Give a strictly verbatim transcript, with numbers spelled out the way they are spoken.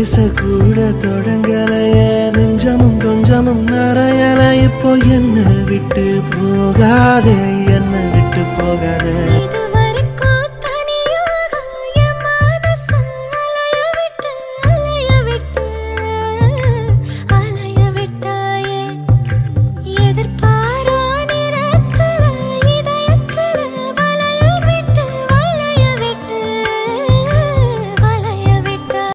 பேசக்கூட தொடங்கலையே நெஞ்சமும் கொஞ்சமும் நிறையல இப்போ என்ன விட்டு போகாதே